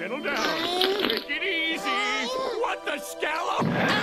Settle down. Take it easy. What the scallop?